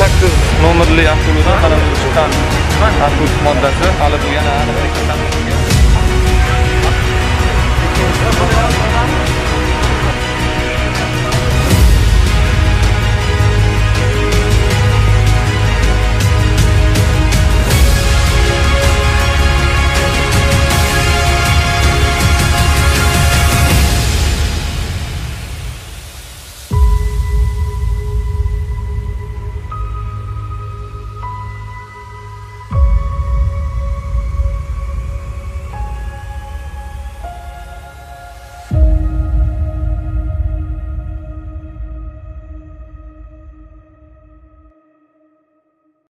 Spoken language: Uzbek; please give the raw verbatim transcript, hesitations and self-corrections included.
sakkiz nomerli avtomobildan mana bu chiqqan narkotik moddasi hali bu yana aniqlik